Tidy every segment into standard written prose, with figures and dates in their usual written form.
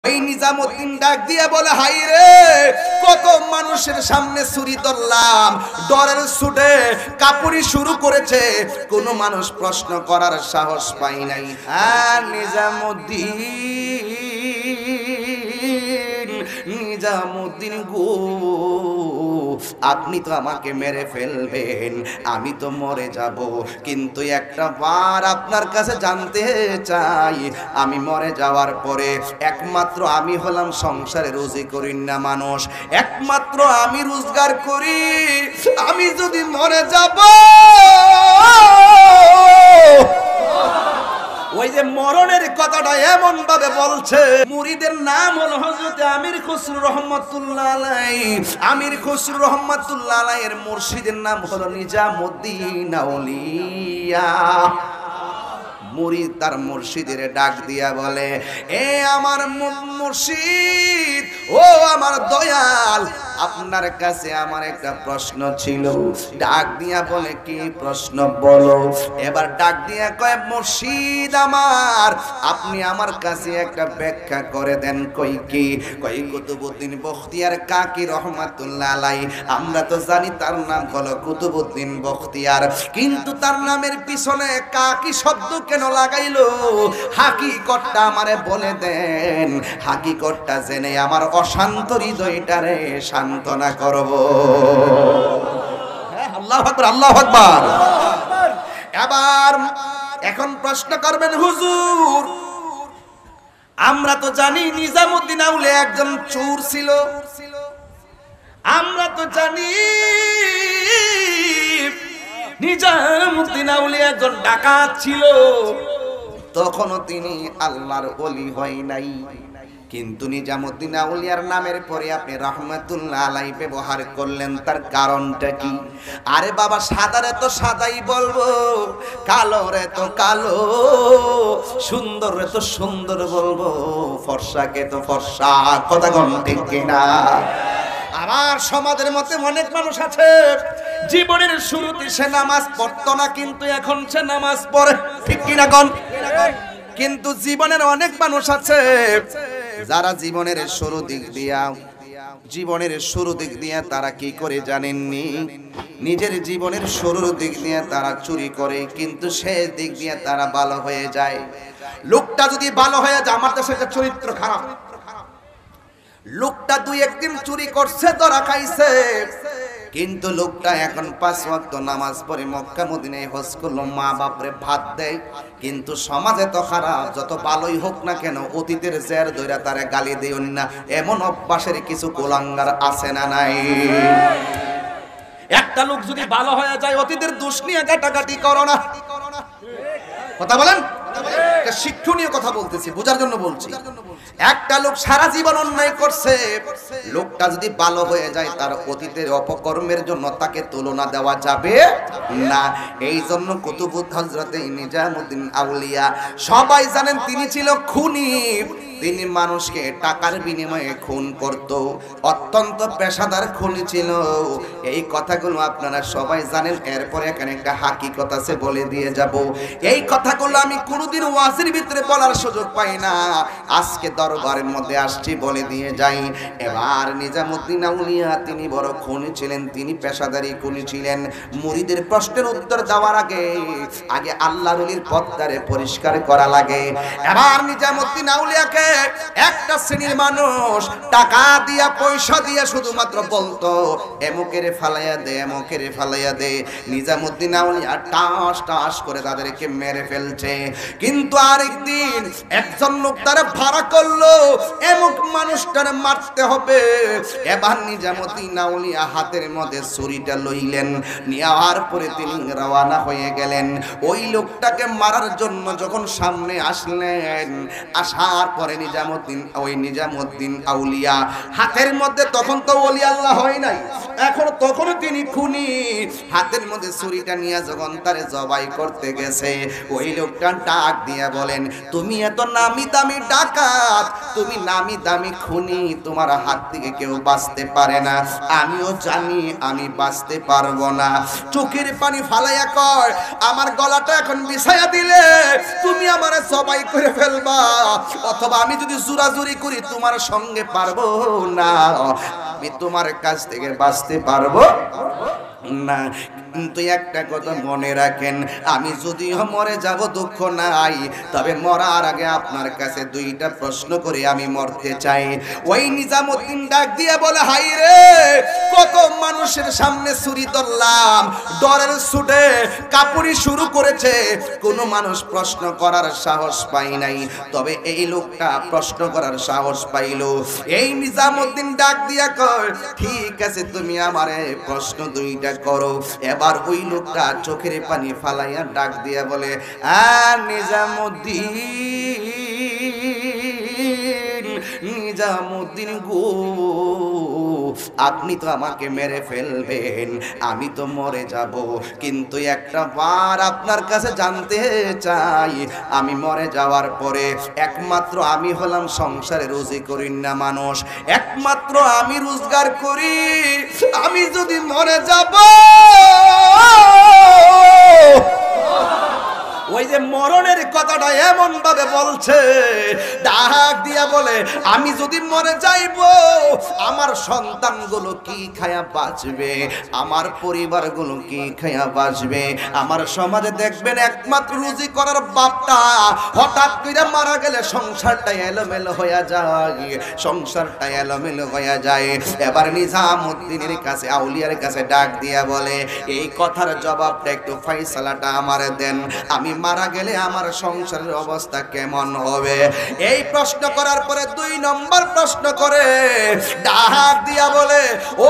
এই নিজামউদ্দিন ডাক দিয়ে বলে, হাই রে, কত মানুষের সামনে ছুরি ধরলাম, ডরের ছুটে কাপুরি শুরু করেছে, কোন মানুষ প্রশ্ন করার সাহস পাই নাই। হ্যাঁ নিজামউদ্দিন গো, আপনি তো আমাকে মেরে ফেলবেন, আমি তো মরে যাব, কিন্তু একটা বার আপনার কাছে জানতে চাই, আমি মরে যাওয়ার পরে একমাত্র আমি হলাম সংসারে রুজি করি না মানুষ, একমাত্র আমি রোজগার করি, আমি যদি মরে যাব, ওই যে মরণের কথাটা এমন ভাবে বলছে, মুরিদের নাম হলো হযরত আমির খুসরু রহমাতুল্লাহ আলাইহি। আমির খুসরু রহমাতুল্লাহ আলাইহির মুর্শিদের নাম হলো নিজামউদ্দিন আউলিয়া। মুরিদ তার মুর্শিদের ডাক দিয়া বলে, এ আমার মুর্শিদ, ও আমার দয়াল, আপনার কাছে আমার একটা প্রশ্ন ছিল। ডাক দিয়া বলে, কি প্রশ্ন বলো। এবার ডাক দিয়া কয়, মুর্শিদ আমার, আপনি আমার কাছে একটা ব্যাখ্যা করে দেন। কই কি? কই কুতুবউদ্দিন বখতিয়ার কাকি রহমাতুল্লাহ আলাইহি, আমরা তো জানি তার নাম হলো কুতুবউদ্দিন বখতিয়ার, কিন্তু তার নামের পিছনে কাকি শব্দ কেন লাগাইলো? হাকিকতটা আমারে বলে দেন, হাকিকতটা জেনে আমার অশান্ত হৃদয়টারে সান্ত্বনা করব। আল্লাহু আকবার, আল্লাহু আকবার। এবার এখন প্রশ্ন করবেন, হুজুর আমরা তো জানি নিজামউদ্দিন আউলিয়া একজন চোর ছিল, আমরা তো জানি নিজামউদ্দিন আউলিয়া একজন ডাকাত ছিল, তখনও তিনি আল্লাহর ওলি হয় নাই, কিন্তু নিজামউদ্দিন আউলিয়ার নামের পরে আপনি রহমাতুল্লাহ আলাইহি ব্যবহার করলেন, তার কারণটা কি? আরে বাবা, সাদারে তো সাদাই বলবো, কালো রে তো কালো, সুন্দর রে তো সুন্দর বলবো, ফর্সাকে তো ফর্সা। কথা কোন ঠিক কিনা? আমার সমাজের মধ্যে অনেক মানুষ আছে, জীবনের শুরুতে সে নামাজ পড়তো না, কিন্তু এখন সে নামাজ পড়ে, ঠিক কিনা কোন? কিন্তু জীবনের অনেক মানুষ আছে যারা জীবনের শুরু দিক দিয়া তারা কি করে জানেননি? নিজের জীবনের শুরুর দিক দিয়ে তারা চুরি করে, কিন্তু শেষ দিক দিয়ে তারা ভালো হয়ে যায়। লোকটা যদি ভালো হয়ে যায়, আমার দেশের চরিত্র খারাপ, লোকটা দুই একদিন চুরি করছে, ধরা খাইছে, কিন্তু লোকটা এখন 5 ওয়াক্ত নামাজ পড়ে, মক্কা মদিনায় হজ করলো, মা বাপরে ভাত দেয়, কিন্তু সমাজে তো খারাপ, যত ভালোই হোক না কেন অতীতের জের ধইরা তারে গালি দেন না, এমন অভ্যাসের কিছু কুলাঙ্গার আছে না নাই? একটা লোক যদি ভালো হয়ে যায়, অতীতের দোষ নিয়ে কাটাকাটি করো না। কথা বলেন, একটা শিক্ষণীয় কথা বলতেছি, বোঝার জন্য বলছি। একটা লোক সারা জীবন অন্যায় করছে, লোকটা যদি ভালো হয়ে যায়, তার অতীতের অপকর্মের জন্য তাকে তুলনা দেওয়া যাবে না। এই জন্য কুতুবউদ্দিন হযরত নিজামউদ্দিন আউলিয়া সবাই জানেন তিনি ছিল খুনি, তিনি মানুষকে টাকার বিনিময়ে খুন করত, অত্যন্ত পেশাদার খুনি ছিল। এই কথাগুলো আপনারা সবাই জানেন। এরপরে এখানে একটা হাকিকত আছে, বলে দিয়ে যাব। এই কথাগুলো আমি কোনোদিন ওয়াজের ভিতরে বলার সুযোগ পাই না, আজকে দরবারের মধ্যে আসছি, বলে দিয়ে যাই। এবার নিজামউদ্দিন আউলিয়া তিনি বড় খুনি ছিলেন, তিনি পেশাদারি খুনি ছিলেন। মুরিদের প্রশ্নের উত্তর দেওয়ার আগে আল্লাহর ওলির পথটারে পরিষ্কার করা লাগে। এবার নিজামউদ্দিন আউলিয়াকে একটা শ্রেণীর মানুষ টাকা দিয়া পয়সা দিয়া শুধুমাত্র বলতো, এমকেরে ফালাইয়া দে, এমকেরে ফালাইয়া দে। নিজামউদ্দিন আউলিয়া টাস টাস করে তাদেরকে মেরে ফেলছে। কিন্তু আরেকদিন একজন লোক তারা ভাড়া করলো, এমক মানুষটারে মারতে হবে। এবার নিজামউদ্দিন আউলিয়া হাতের মধ্যে ছুরিটা লইলেন, নেওয়ার পরে তিনি রওনা হয়ে গেলেন। ওই লোকটাকে মারার জন্য যখন সামনে আসলেন, আসার পরে নিজামউদ্দিন আউলিয়া হাতের মধ্যে, তখন তো ওলি আল্লাহ হয় নাই, তখনও তিনি খুনি, হাতের মধ্যে ছুরিটা নিয়ে যখন তারে জবাই করতে গেছে, ওই লোকটা ডাক দিয়া বলেন, তুমি এত নামি দামি ডাকাত, তুমি নামি দামি খুনি, তোমার হাত থেকে কেউ বাঁচতে পারে না, আমিও জানি আমি বাঁচতে পারবো না। চোখের পানি ফালাইয়া কয়, আমার গলাটা এখন বিছাইয়া দিলে তুমি আমারে জবাই করে ফেলবা, অথবা আমি আমি যদি জোরাজুরি করি তোমার সঙ্গে পারবো না, আমি তোমার কাছ থেকে বাঁচতে পারবো না। কিন্তু একটা কথা মনে রাখেন, আমি যদিও মরে যাব দুঃখ নাই, তবে মরার আগে আপনার কাছে দুইটা প্রশ্ন করে আমি মরতে চাই। ওই নিজামুদ্দিন ডাক দিয়ে বলে, হাই রে, কত মানুষের সামনে ছুরি ধরলাম, ডরের ছুটে কাপুরি শুরু করেছে, কোনো মানুষ প্রশ্ন করার সাহস পাই নাই, তবে এই লোকটা প্রশ্ন করার সাহস পাইল। এই নিজামুদ্দিন ডাক দিয়া কয়, ঠিক আছে তুমি আমারে প্রশ্ন দুইটা করো। এবার ওই লোকটা চোখের পানি ফালাইয়া ডাক দিয়া বলে, নিজামুদ্দিন গো, আপনি তো আমাকে মেরে ফেলবেন, আমি তো মরে যাব, কিন্তু একটা বার আপনার কাছে জানতে চাই, আমি মরে যাওয়ার পরে একমাত্র আমি হলাম সংসারে রুজি করি না মানুষ, একমাত্র আমি রোজগার করি, আমি যদি মরে যাব, ওই যে মরণের কথাটা এমন ভাবে বলছে, ডাক দিয়া বলে, আমি যদি মরে যাইব, আমার সন্তানগুলো কি খায়া বাঁচবে, আমার পরিবারগুলো কি খায়া বাঁচবে। আমার সমাজে দেখবেন একমাত্র রুজি করার বাপটা হঠাৎ করে মারা গেলে সংসারটা এলোমেলো হয়ে যায়, সংসারটা এলোমেলো হয়ে যায়। এবার নিজামুদ্দিনের কাছে, আউলিয়ার কাছে ডাক দিয়া বলে, এই কথার জবাবটা একটু ফয়সালাটা আমারে দেন, আমি মারা গেলে আমার সংসারের অবস্থা কেমন হবে। এই প্রশ্ন করার পরে 2 নম্বর প্রশ্ন করে ডাক দিয়া বলে, ও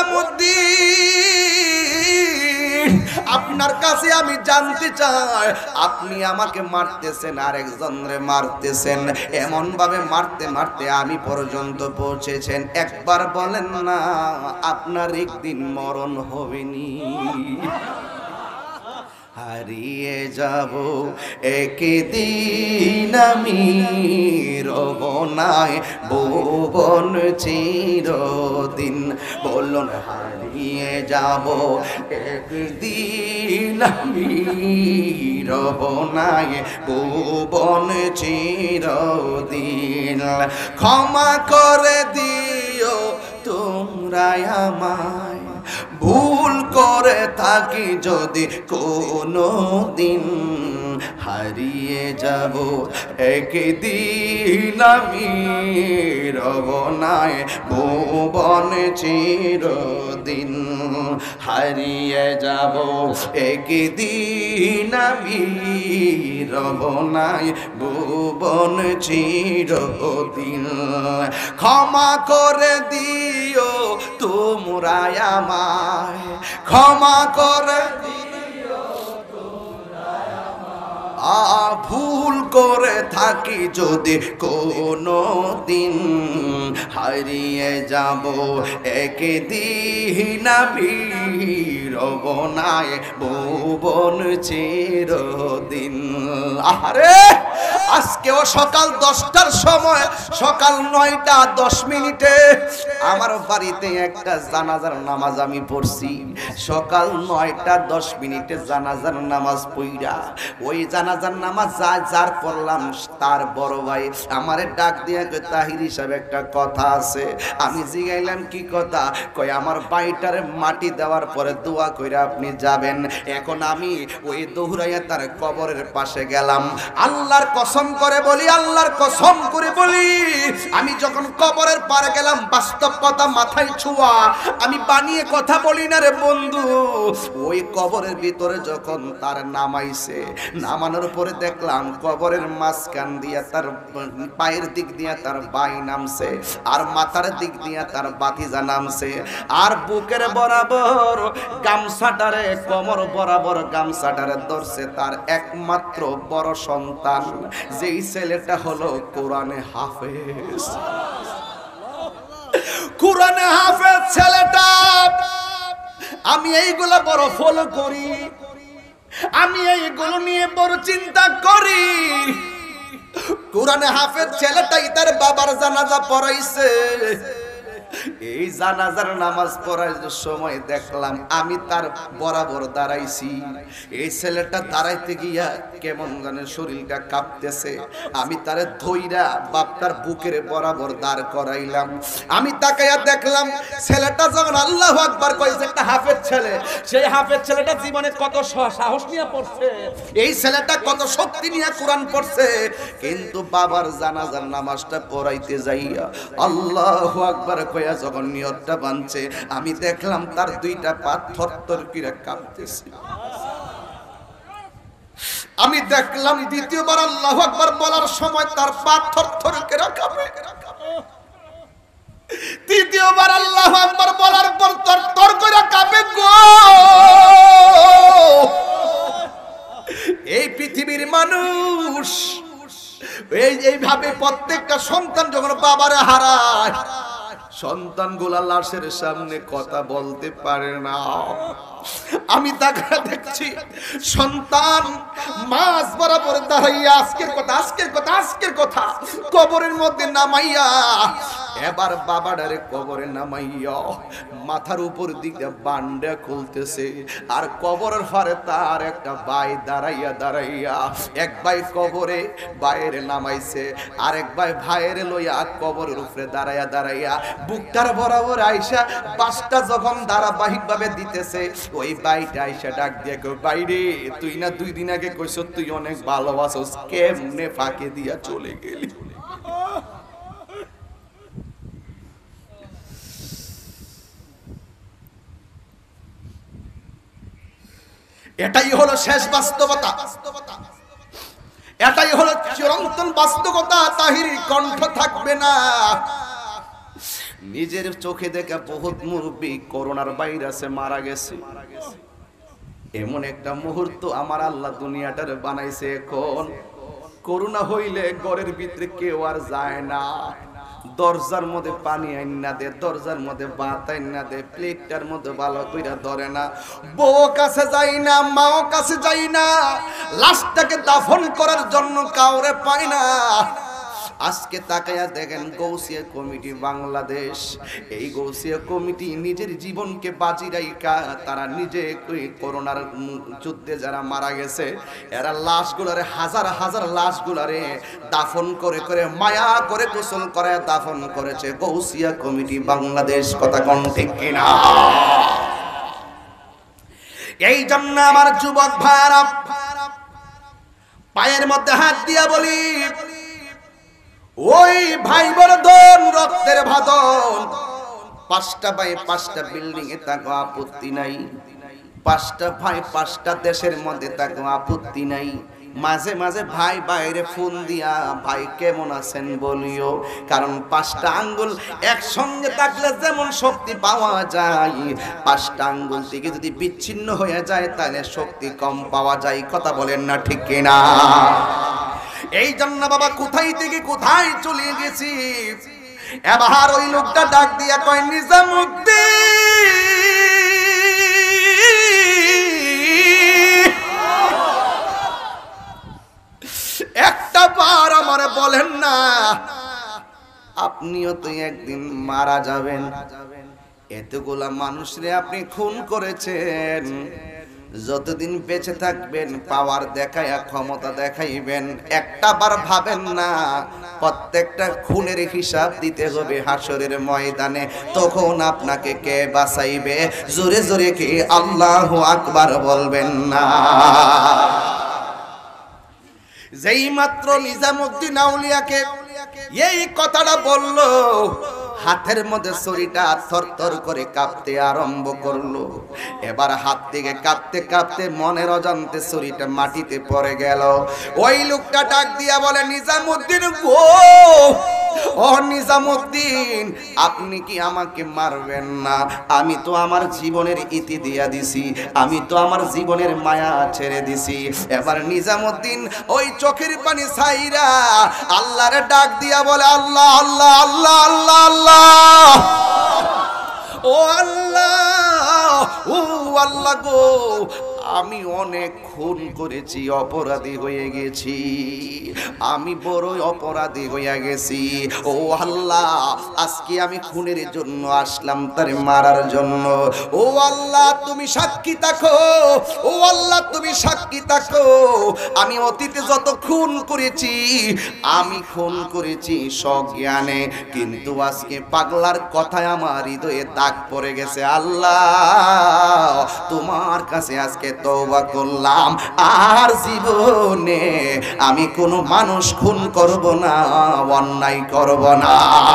নিজামুদ্দিন, আপনার কাছে আমি জানতে চাই, আপনি আমাকে মারতেছেন আর একজনরে মারতেছেন, এমন ভাবে মারতে মারতে আমি পর্যন্ত পৌঁছেছেন, একবার বলেন না আপনার একদিন মরণ হবেনি? হারিয়ে যাব একদিন আমি, রব নাই ভুবন চিরদিন। বলুন, হারিয়ে যাব একদিন আমি, রব নাই ভুবন চিরদিন। ক্ষমা করে দিও তোমরা আমায়, ভুল করে থাকি যদি কোনো দিন, হারিয়ে যাব একদিন আমি, রব নাই ভুবন চিরদিন। হারিয়ে যাব একদিন আমি, রব নাই ভুবন চিরদিন। ক্ষমা করে দিও তোমরা আমায়, ক্ষমা করে ভুল করে থাকি যদি কোনো দিন, হারিয়ে যাব একদিন আমি, রব নাই ভুবন চিরদিন। আরে আজকেও সকাল 10টার সময়, সকাল 9টা 10 মিনিটে আমার বাড়িতে একটা জানাজার নামাজ আমি পড়ছি। সকাল 9টা 10 মিনিটে জানাজার নামাজ পড়া, ওই জানাজার নামাজ যার পড়লাম তার বড় ভাই আমারে ডাক দিয়া কই, তাহির হিসাবে একটা কথা আছে। আমি জিগাইলাম কি কথা? কই আমার বাড়িটারে মাটি দেওয়ার পরে দোয়া কইরা আপনি যাবেন। এখন আমি ওই দৌড়াইয়া তার কবরের পাশে গেলাম। আল্লাহর কসম করে বলি, আল্লাহর কসম করে বলি, আমি যখন কবরের পারে গেলাম, বাস্তব কথা মাথায় ছোঁয়া, আমি বানিয়ে কথা বলি না রে বন্ধু। ওই কবরের ভিতরে যখন তার নামাইছে, নামানোর পরে দেখলাম কবরের মাঝখান দিয়া তার পায়ের দিক দিয়া তার ভাই নামছে, আর মাথার দিক দিয়া তার ভাতিজা নামছে, আর বুকের বরাবর গামছাটারে, কোমর বরাবর গামছাটারে ধরছে তার একমাত্র বড় সন্তান, যেই ছেলেটা হলো কোরআনে হাফেজ। কোরআনে হাফেজ ছেলেটা। আমি এইগুলা বড় ফলো করি, আমি এইগুলো নিয়ে বড় চিন্তা করি। কোরআনে হাফেজ ছেলেটাই তার বাবার জানাজা পড়াইছে। এই জানাজার নামাজ পড়ার সময় দেখলাম আমি তার বরাবর দাঁড়াইছি, এই ছেলেটা দাঁড়াইতে গিয়া কেমন জানে শরীরটা কাঁপতেছে, আমি তারে ধইরা বাপটার বুকের বরাবর দাঁড় করাইলাম। আমি তাকাইয়া দেখলাম ছেলেটা যখন আল্লাহু আকবার কইছে, একটা হাফেজ ছেলে, সেই হাফেজ ছেলেটা জীবনে কত সাহস নিয়ে পড়ছে, এই ছেলেটা কত শক্তি নিয়ে কোরআন পড়ছে, কিন্তু বাবার জানাজার নামাজটা পড়াইতে যাইয়া আল্লাহু আকবার কইয়া যখন নিয়তটা বানছে, আমি দেখলাম তার দুইটা পা থরথর করে কাঁপতেছে। আমি দেখলাম দ্বিতীয়বার আল্লাহু আকবার বলার সময় তার পা থরথর করে কাঁপে, তৃতীয়বার আল্লাহু আকবার বলার পর থরথর করে কাঁপে গো। এই পৃথিবীর মানুষ এইভাবে প্রত্যেকটা সন্তান যখন বাবারে হারায়, সন্তানগুলা লাশের সামনে কথা বলতে পারে না। আমি তাকে দেখছি সন্তান মাছ বরাবর দাঁড়াইয়া আজকের কথা কবরের মধ্যে নামাইয়া, এবার বাবাডারে কবরে নামাইয়া মাথার উপর দিকে বান্ডা খুলতেছে, আর কবরের ফারে তার একটা ভাই দাঁড়াইয়া এক ভাই কবরে বাইরে নামাইছে, আরেক ভাই ভাইয়ের লইয়া কবরের উপরে দাঁড়াইয়া বুকটার বরাবর আইসা বাসটা যখন ধারাবাহিক ভাবে দিতেছে, ওই বাইটা আইসা ডাক দিয়ে কই, বাইরে তুই না 2 দিন আগে কইছ তুই অনেক ভালোবাসোস, কেমনে ফাঁকে দিয়া চলে গেলি? এটাই হলো শেষ বাস্তবতা, এটাই হলো চিরন্তন বাস্তবতা। তাহির কণ্ঠ থাকবে না। নিজের চোখে দেখা বহুত মুরব্বী করোনার ভাইরাসে মারা গেছে। এমন একটা মুহূর্ত আমার আল্লাহ দুনিয়াটারে বানাইছে, এখন করোনা হইলে ঘরের ভিতরে কেউ আর যায় না, দরজার মধ্যে পানি আইনা দে, দরজার মধ্যে ভাত আইনা দে, প্লেটটার মধ্যে ভালো কইরা ধরে না, বউ কাছে যাই না, মাও কাছে যাই না, লাশটাকে দাফন করার জন্য কাউরে পায় না। আজকে তাকায়া দেখেন গৌসিয়া কমিটি বাংলাদেশ, এই গৌসিয়া কমিটি নিজের জীবনকে বাজি রাইখা তারা নিজে করোনার যুদ্ধে যারা মারা গেছে, এরা লাশগুলারে হাজার লাশগুলারে দাফন করে মায়া করে গোসল করে দাফন করেছে গৌসিয়া কমিটি বাংলাদেশ। কথা কোন ঠিক কিনা? এই জন্য আমার যুবক ভাইরা পায়ের মধ্যে হাত দিয়া বলি, ওই ভাই বর্ধন রক্তের ভাদন, 5টা ভাই 5টা বিল্ডিং এ তাকে আপত্তি নাই, 5টা ভাই 5টা দেশের মধ্যে তাকে আপত্তি নাই। মাঝে মাঝে ভাই বাইরে ফোন দিয়া ভাই কেমন আছেন বলিও, কারণ 5টা আঙ্গুল একসঙ্গে থাকলে যেমন শক্তি পাওয়া যায়, 5টা আঙ্গুল থেকে যদি বিচ্ছিন্ন হয়ে যায় তাহলে শক্তি কম পাওয়া যায়। কথা বলেন না ঠিক কিনা? এই জন্য বাবা কোথায় থেকে কোথায় চলে গেছি। এবার ওই লোকটা ডাক দিয়া কয়, নিজামুদ্দিন একটা বার আমারে বলেন না, আপনিও তো একদিন মারা যাবেন, এতগুলা মানুষরে আপনি খুন করেছেন, যতদিন বেঁচে থাকবেন পাওয়ার দেখাইয়া ক্ষমতা দেখাইবেন, একটা বার ভাবেন না প্রত্যেকটা খুনের হিসাব দিতে হবে হাসরের ময়দানে, তখন আপনাকে কে বাঁচাইবে? জোরে জোরে কি আল্লাহু আকবার বলবেন না? যেই মাত্র নিজামুদ্দিন আউলিয়াকে এই কথাটা বলল, হাতের মধ্যে ছুরিটা থরথর করে কাঁপতে আরম্ভ করলো। এবার হাত থেকে কাঁপতে কাঁপতে মনের অজান্তে ছুরিটা মাটিতে পড়ে গেল। ওই লোকটা ডাক দিয়া বলে, নিজামুদ্দিন গো, ও নিজামুদ্দিন, আপনি কি আমাকে মারবেন না? আমি তো আমার জীবনের ইতি দিয়া দিছি, আমি তো আমার জীবনের মায়া ছেড়ে দিছি। এবার নিজামুদ্দিন ওই চোখের পানি ছাইরা আল্লাহরে ডাক দিয়া বলে, আল্লাহ আল্লাহ আল্লাহ আল্লাহ আল্লাহ, ও আল্লাহ, ও আল্লাহ গো, আমি অনেক খুন করেছি, অপরাধী হয়ে গেছি, আমি বড় অপরাধী হয়ে গেছি। ও আল্লাহ, আজকে আমি খুনের জন্য আসলাম, তারে মারার জন্য। ও আল্লাহ তুমি সাক্ষী থাকো, ও আল্লাহ তুমি সাক্ষী থাকো, আমি অতীতে যত খুন করেছি, আমি খুন করেছি সজ্ঞানে, কিন্তু আজকে পাগলার কথায় আমার হৃদয়ে দাগ পড়ে গেছে। আল্লাহ তোমার কাছে আজকে তওবা করলাম, আর জীবনে আমি কোনো মানুষ খুন করব না, অন্যায় করব না।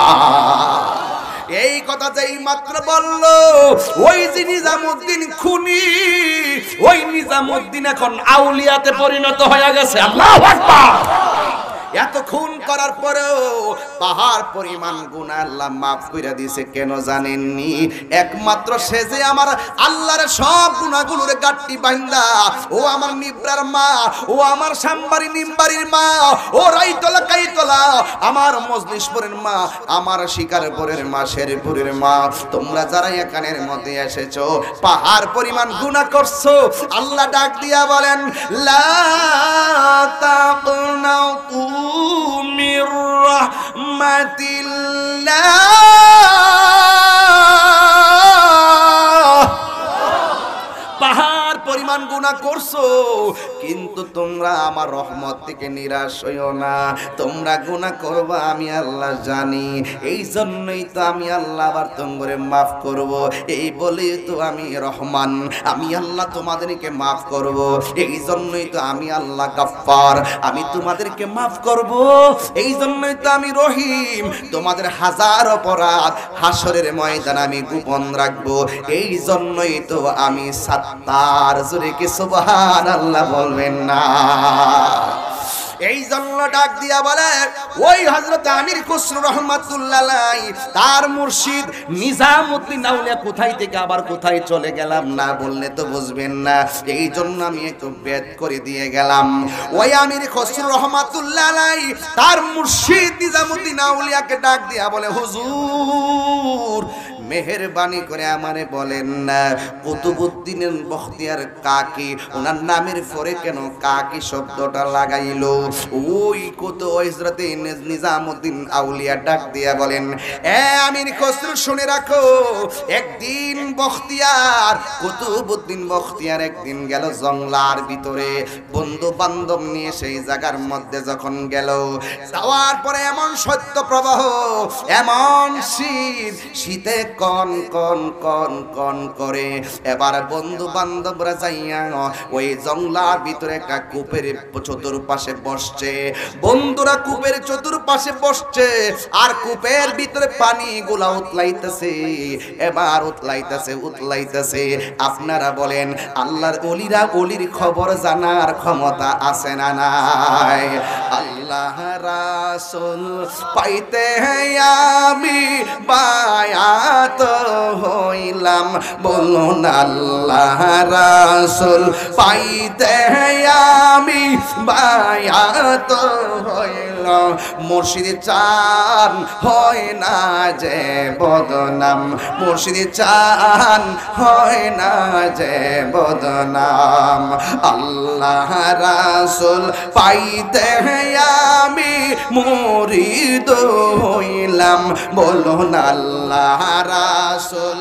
এই কথা যেই মাত্র বলল, ওই যে নিজামুদ্দিন খুনি, ওই নিজামুদ্দিন এখন আউলিয়াতে পরিণত হয়ে গেছে। আল্লাহু আকবার। এত খুন করার পরেও পাহাড় পরিমাণ গুনাহ আল্লাহ মাফ কইরা দিয়েছে। কেন জানেননি? একমাত্র সে যে আমার আল্লাহর সব গুনাহগুলোর গাট্টি বান্দা, ও আমার নিব্রার মা, ও আমার সামবাড়ি নিমবাড়ির মা, ও রাইতলা কাইতলা আমার মজলিশপুরের মা, আমার শিকারপুরের মা, শেরপুরের মা, তোমরা যারা এখানের মধ্যে এসেছো পাহাড় পরিমাণ গুনাহ করছো, আল্লাহ ডাক দিয়া বলেন লা তাকনাতু মির রাহমাতিল্লাহ। পাহাড় পরিমাণ গুনাহ করছো, কিন্তু তোমরা আমার রহমত থেকে নিরাশ হইও না। তোমরা গুনাহ করবা আমি আল্লাহ জানি, এই জন্যই তো আমি আল্লাহ আবার তোমরে মাফ করব। এই বলে তো আমি রহমান, আমি আল্লাহ তোমাদেরকে মাফ করব। এই জন্যই তো আমি আল্লাহ গাফফার, আমি তোমাদেরকে মাফ করব। এই জন্যই তো আমি রহিম, তোমাদের হাজার অপরাধ হাসরের ময়দানে আমি গোপন রাখবো। এই জন্যই তো আমি সাত্তার। জোরে কি সুবহানাল্লাহ বলবেন না? এই জন্য ডাক দিয়া বলে ওই হযরত আমির খুসরো রাহমাতুল্লাহ আলাইহি তার মুর্শিদ নিজামউদ্দিন আউলিয়া কোথায় থেকে আবার কোথায় চলে গেলাম, না বললে তো বুঝবেন না। এই জন্য আমি একটু বেদ করে দিয়ে গেলাম। ওই আমির খুসরো রাহমাতুল্লাহ আলাইহি তার মুর্শিদ নিজামউদ্দিন আউলিয়াকে ডাক দিয়া বলে হুজুর মেহেরবানি করে আমারে বলেন না কুতুবউদ্দিন বখতিয়ার কাকি, ওনার নামের পরে কেন কাকি শব্দটা লাগাইলো? ওই কত হযরতে নিজামউদ্দিন আউলিয়া ডাক দিয়া বলেন এ আমির খসরু শুনে রাখো, একদিন বখতিয়ার কুতুবউদ্দিন বখতিয়ার একদিন গেল জঙ্গলার ভিতরে, বন্ধু বান্ধব নিয়ে সেই জায়গার মধ্যে যখন গেল, যাওয়ার পরে এমন সত্য প্রবাহ, এমন শীত, শীতে কন কন কন কন করে। এবার বন্ধু বান্ধবরা যাইয়া ওই জঙ্গলার ভিতরে একটা কূপের চতুর্পাশে বসছে। বন্ধুরা কূপের চতুর্পাশে বসছে আর কূপের ভিতরে পানি গুলা উতলাইতেছে, এবার উতলাইতেছে উতলাইতেছে। আপনারা বলেন আল্লাহর ওলিরা ওলির খবর জানার ক্ষমতা আছে না নাই? আল্লাহ রাসূল পাইতে আমি বায়াত হইলাম, বলুন আল্লাহ রাসূল পাইতে আমি বায়াত হইলাম। মুর্শিদ চান হয় না যে বদনাম, মুর্শিদ চান হয় না যে বদনাম। আল্লাহ রাসূল পাইতে আমি মুরিদ হইলাম, বলুন আল্লাহ রাসূল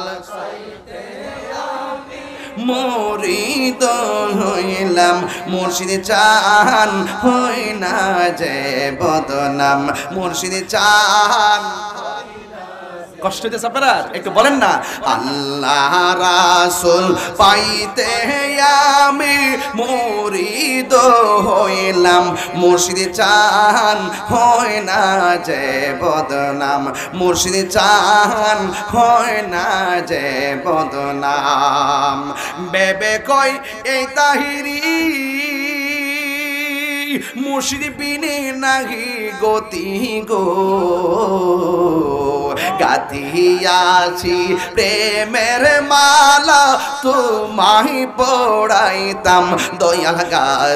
মুরিদ হইলাম। মুর্শিদ চান হয় না যে বদনাম, মুর্শিদ চান। কষ্ট হইতেছে আপনারা? একটু বলেন না আল্লাহ রাসূল পাইতে আমি মুরিদ হইলাম, মুর্শিদ চান হয় না যে বদনাম, মুর্শিদ চান হয় না যে বদনাম। বেবে কই এই তাহিরি মুর্শিদ বিনে নাহি গতি গো, গাথিয়াছি প্রেমের মালা তোমায় পড়াইতাম দয়াল,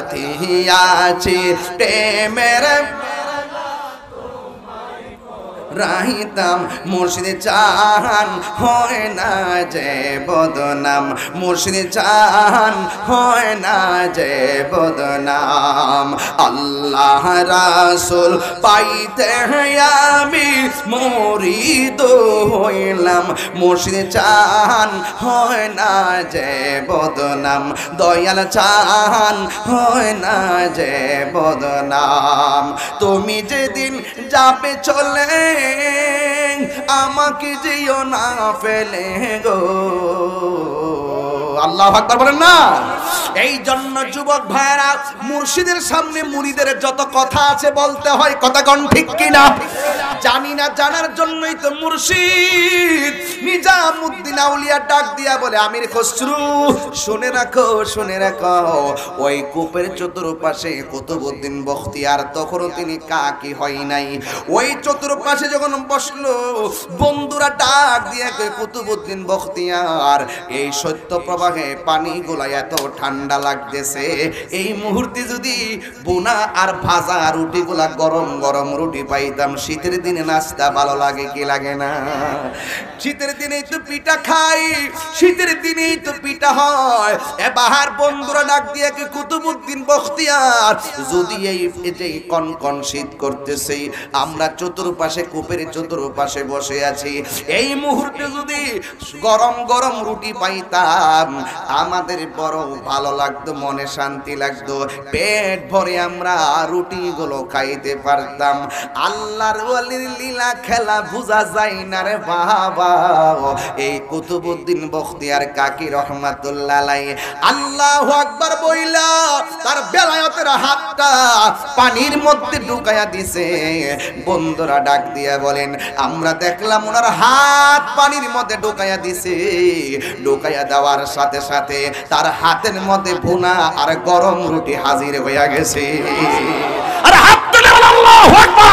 গাথিয়াছি প্রেমের রাহিতাম মুর্শিদে চান হয় না যে বদনাম মুর্শিদে চান হয় না যে বদনাম আল্লাহ রাসূল পাইতে আমি মুরিদ হইলাম মুর্শিদে চান হয় না যে বদনাম দয়াল চান হয় না যে বদনাম তুমি যেদিন যাবে চলে আমাকে যেও না ফেলে গো আল্লাহু আকবার বলেন না এই জন্য যুবক ভাইরা মুর্শিদের সামনে মুরিদের যত কথা আছে বলতে হয় কথা কোন ঠিক কিনা জানি না জানার জন্যই তো মুর্শিদ নিজামউদ্দিন আউলিয়া ডাক দিয়া বলে আমির খসরু শুনে রাখো ওই কূপের চতুর্পাশে কুতুবউদ্দিন বখতিয়ার তখনও তিনি কাকি হয় নাই ওই চতুর্পাশে যখন বসলো বন্ধুরা ডাক দিয়া কই কুতুবউদ্দিন বখতিয়ার এই সত্য প্রবাহে পানিগুলা এত ঠান্ডা লাগতেছে এই মুহূর্তে যদি বোনা আর ভাজা রুটিগুলা গরম গরম রুটি পাইতাম শীতের দিনে নাস্তা ভালো লাগে কি লাগে না শীতের দিনেই তো পিঠা খাই শীতের দিনেই তো পিঠা হয় এবার বন্ধুরা ডাক দিয়ে কি কুতুবউদ্দিন বখতিয়ার যদি এই যে কনকন শীত করতেছে আমরা চতুর্পাশে কূপের চতুর্পাশে বসে আছি এই মুহূর্তে যদি গরম গরম রুটি পাইতাম আমাদের বড় ভালো লাগতো মনে শান্তি লাগতো পেট ভরে আমরা রুটিগুলো খাইতে পারতাম আল্লাহর ওয়ালির লীলা খেলা বুঝা যায় না রে বাবা এই কুতুবউদ্দিন বখতিয়ার কাকি রহমাতুল্লাহ আলাইহি আল্লাহু আকবার বইলা তার বেলায়েতের হাতটা পানির মধ্যে ঢুকায়া দিছে বন্ধুরা ডাক দিয়া বলেন আমরা দেখলাম ওনার হাত পানির মধ্যে ঢুকায়া দিছে ঢুকায়া দেওয়ার সাথে সাথে তার হাতের মধ্যে ভুনা আর গরম রুটি হাজির হইয়া গেছে আর হাত তুলে আল্লাহু আকবার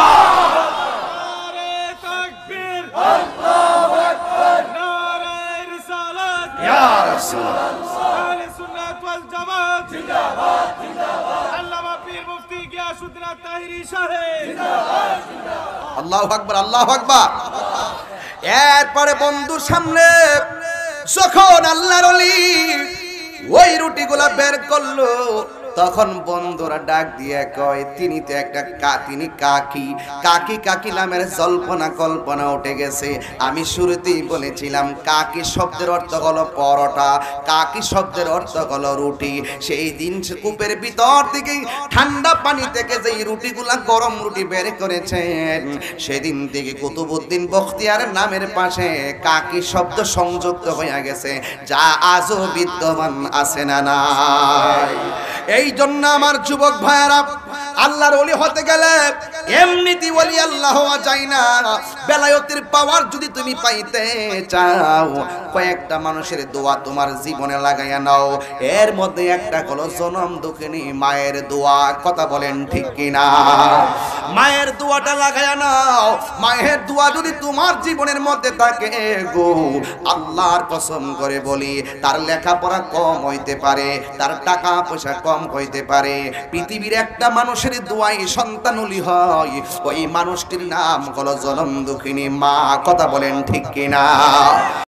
আল্লাহু আকবার আল্লাহু আকবার এরপরে বন্ধুর সামনে যখন আল্লাহর ওলি ওই রুটিগুলা বের করলো তখন বন্ধুরা ডাক দিয়ে কয় তিনি তো একটা তিনি কাকি নামের জল্পনা কল্পনা উঠে গেছে আমি শুরুতেই বলেছিলাম কাকি শব্দের অর্থ হলো পরোটা কাকি শব্দের অর্থ হলো রুটি সেই দিন কূপের ভিতর থেকে ঠান্ডা পানি থেকে যেই রুটিগুলা গরম রুটি বের করেছেন সেদিন থেকে কুতুবউদ্দিন বখতিয়ার নামের পাশে কাকি শব্দ সংযুক্ত হয়ে গেছে যা আজও বিদ্যমান আছে না নাই এই জন্য আমার যুবক ভাইরা আল্লাহর ওলি হতে গেলে এমনিতেই ওলি আল্লাহ হওয়া যায় না বেলায়েতের পাওয়ার যদি তুমি পাইতে চাও কয়েকটা মানুষের দোয়া তোমার জীবনে লাগাইয়া নাও এর মধ্যে একটা হলো জনম দুঃখিনী মায়ের দোয়া কথা বলেন ঠিক কিনা মায়ের দোয়াটা লাগাইয়া নাও মায়ের দোয়া যদি তোমার জীবনের মধ্যে থাকে গো আল্লাহর কসম করে বলি তার লেখাপড়া কম হইতে পারে তার টাকা পয়সা কম হইতে পারে পৃথিবীর একটা মানুষের দোয়ায় সন্তানুলি হয় ওই মানুষটির নাম হলো জনম দুঃখিনী মা কথা বলেন ঠিক কিনা